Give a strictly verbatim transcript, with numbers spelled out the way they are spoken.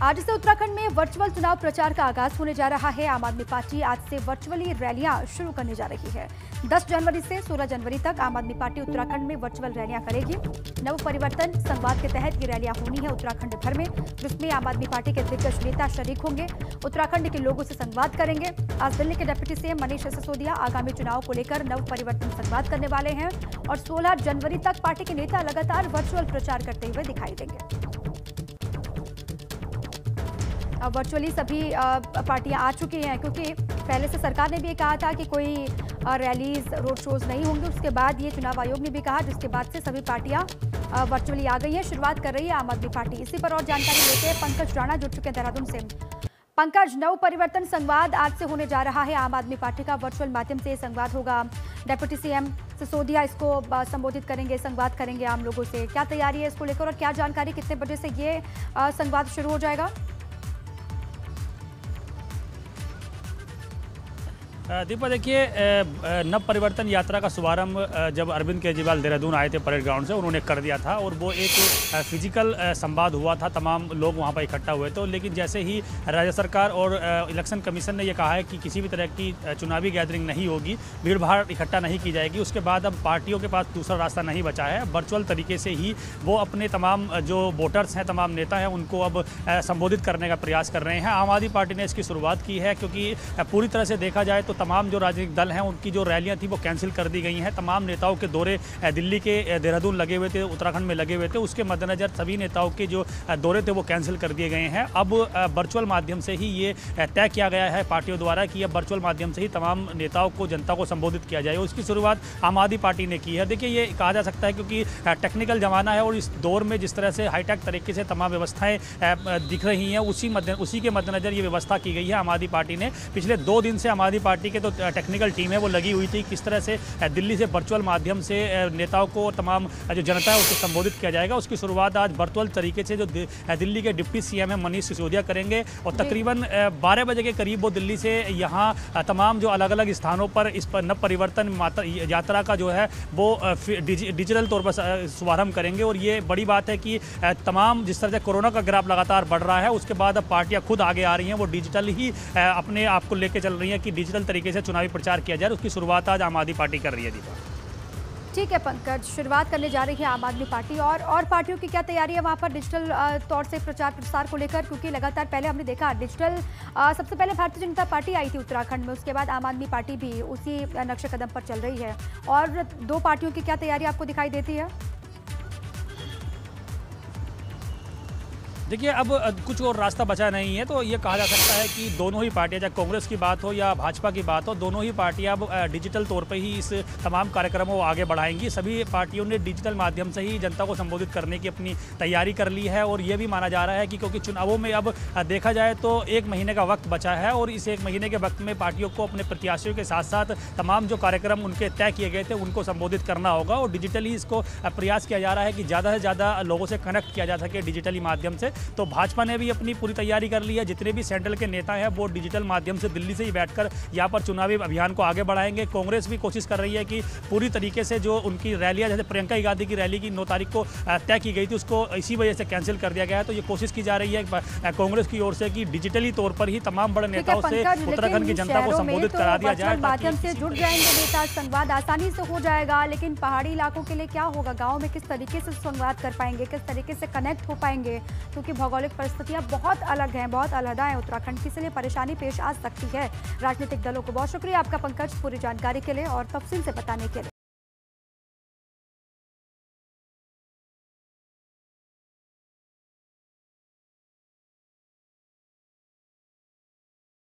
आज से उत्तराखंड में वर्चुअल चुनाव प्रचार का आगाज होने जा रहा है। आम आदमी पार्टी आज से वर्चुअली रैलियां शुरू करने जा रही है। दस जनवरी से सोलह जनवरी तक आम आदमी पार्टी उत्तराखंड में वर्चुअल रैलियां करेगी। नव परिवर्तन संवाद के तहत ये रैलियां होनी है उत्तराखंड भर में, जिसमें आम आदमी पार्टी के दिग्गज नेता शरीक होंगे, उत्तराखंड के लोगों से संवाद करेंगे। आज दिल्ली के डिप्टी सीएम मनीष सिसोदिया आगामी चुनाव को लेकर नव परिवर्तन संवाद करने वाले हैं और सोलह जनवरी तक पार्टी के नेता लगातार वर्चुअल प्रचार करते हुए दिखाई देंगे। वर्चुअली सभी पार्टियां आ चुकी हैं, क्योंकि पहले से सरकार ने भी ये कहा था कि कोई रैलीज रोड शोज नहीं होंगे। उसके बाद ये चुनाव आयोग ने भी कहा, जिसके बाद से सभी पार्टियां वर्चुअली आ गई हैं। शुरुआत कर रही है आम आदमी पार्टी। इसी पर और जानकारी लेते हैं, पंकज राणा जुड़ चुके हैं देहरादून से। पंकज, नव परिवर्तन संवाद आज से होने जा रहा है। आम आदमी पार्टी का वर्चुअल माध्यम से संवाद होगा। डिप्टी सीएम सिसोदिया इसको संबोधित करेंगे, संवाद करेंगे आम लोगों से। क्या तैयारी है इसको लेकर और क्या जानकारी, कितने बजे से ये संवाद शुरू हो जाएगा? दीपा, देखिए, नव परिवर्तन यात्रा का शुभारंभ जब अरविंद केजरीवाल देहरादून आए थे परेड ग्राउंड से, उन्होंने कर दिया था और वो एक फिजिकल संवाद हुआ था, तमाम लोग वहां पर इकट्ठा हुए थे। लेकिन जैसे ही राज्य सरकार और इलेक्शन कमीशन ने ये कहा है कि किसी भी तरह की चुनावी गैदरिंग नहीं होगी, भीड़ भाड़ इकट्ठा नहीं की जाएगी, उसके बाद अब पार्टियों के पास दूसरा रास्ता नहीं बचा है। वर्चुअल तरीके से ही वो अपने तमाम जो वोटर्स हैं, तमाम नेता हैं, उनको अब संबोधित करने का प्रयास कर रहे हैं। आम आदमी पार्टी ने इसकी शुरुआत की है, क्योंकि पूरी तरह से देखा जाए तो तमाम जो राजनीतिक दल हैं उनकी जो रैलियां थी वो कैंसिल कर दी गई हैं। तमाम नेताओं के दौरे दिल्ली के देहरादून लगे हुए थे, उत्तराखंड में लगे हुए थे, उसके मद्देनजर सभी नेताओं के जो दौरे थे वो कैंसिल कर दिए गए हैं। अब वर्चुअल माध्यम से ही ये तय किया गया है पार्टियों द्वारा कि अब वर्चुअल माध्यम से ही तमाम नेताओं को, जनता को संबोधित किया जाए। उसकी शुरुआत आम आदमी पार्टी ने की है। देखिए, ये कहा जा सकता है क्योंकि टेक्निकल जमाना है और इस दौर में जिस तरह से हाईटेक तरीके से तमाम व्यवस्थाएं दिख रही हैं, उसी मद्दे उसी के मद्देनजर ये व्यवस्था की गई है आम आदमी पार्टी ने। पिछले दो दिन से आम आदमी पार्टी के तो टेक्निकल टीम है वो लगी हुई थी, किस तरह से दिल्ली से वर्चुअल माध्यम से नेताओं को, तमाम जो जनता है उसको संबोधित किया जाएगा। उसकी शुरुआत आज वर्चुअल तरीके से जो दिल्ली के डिप्टी सीएम है मनीष सिसोदिया करेंगे और तकरीबन बारह बजे के करीब वो दिल्ली से यहाँ तमाम जो अलग अलग स्थानों पर इस पर नव परिवर्तन यात्रा का जो है वो डिजिटल तौर पर शुभारंभ करेंगे। और ये बड़ी बात है कि तमाम जिस तरह से कोरोना का ग्राफ लगातार बढ़ रहा है, उसके बाद अब पार्टियां खुद आगे आ रही हैं, वो डिजिटल ही अपने आप को लेकर चल रही हैं कि डिजिटल तरीके से चुनावी प्रचार किया जाए। उसकी शुरुआत आज आम आदमी पार्टी कर रही है। दीपा, ठीक है पंकज, शुरुआत करने जा रही है आम आदमी पार्टी। और और पार्टियों की क्या तैयारी है वहाँ पर डिजिटल तौर से प्रचार प्रसार को लेकर? क्योंकि लगातार पहले हमने देखा डिजिटल, सबसे पहले भारतीय जनता पार्टी आई थी उत्तराखंड में, उसके बाद आम आदमी पार्टी भी उसी नक्शे कदम पर चल रही है। और दो पार्टियों की क्या तैयारी आपको दिखाई देती है? देखिए, अब कुछ और रास्ता बचा नहीं है, तो ये कहा जा सकता है कि दोनों ही पार्टियां, चाहे कांग्रेस की बात हो या भाजपा की बात हो, दोनों ही पार्टियां अब डिजिटल तौर पे ही इस तमाम कार्यक्रमों को आगे बढ़ाएंगी। सभी पार्टियों ने डिजिटल माध्यम से ही जनता को संबोधित करने की अपनी तैयारी कर ली है। और ये भी माना जा रहा है कि क्योंकि चुनावों में अब देखा जाए तो एक महीने का वक्त बचा है और इस एक महीने के वक्त में पार्टियों को अपने प्रत्याशियों के साथ साथ तमाम जो कार्यक्रम उनके तय किए गए थे उनको संबोधित करना होगा। और डिजिटली इसको प्रयास किया जा रहा है कि ज़्यादा से ज़्यादा लोगों से कनेक्ट किया जा सके डिजिटली माध्यम से। तो भाजपा ने भी अपनी पूरी तैयारी कर ली है। जितने भी सेंट्रल के नेता हैं वो डिजिटल माध्यम से दिल्ली से ही बैठकर यहाँ पर चुनावी अभियान को आगे बढ़ाएंगे। कांग्रेस भी कोशिश कर रही है कि पूरी तरीके से जो उनकी रैलियां, जैसे प्रियंका गांधी की रैली की नौ तारीख को तय की गई थी, उसको इसी वजह से कैंसिल कर दिया गया है। तो ये कोशिश की जा रही है कांग्रेस की ओर से कि डिजिटली तौर पर ही तमाम बड़े नेताओं से उत्तराखंड की जनता को संबोधित तो करा दिया जाए। माध्यम से जुड़ जाएंगे नेता, संवाद आसानी से हो जाएगा। लेकिन पहाड़ी इलाकों के लिए क्या होगा? गाँव में किस तरीके से संवाद कर पाएंगे, किस तरीके से कनेक्ट हो पाएंगे? क्योंकि भौगोलिक परिस्थितियां बहुत अलग हैं, बहुत अलहदा है उत्तराखंड की, इसलिए परेशानी पेश आ सकती है राजनीतिक दलों को। बहुत शुक्रिया आपका पंकज, पूरी जानकारी के लिए और तफसील से बताने के लिए।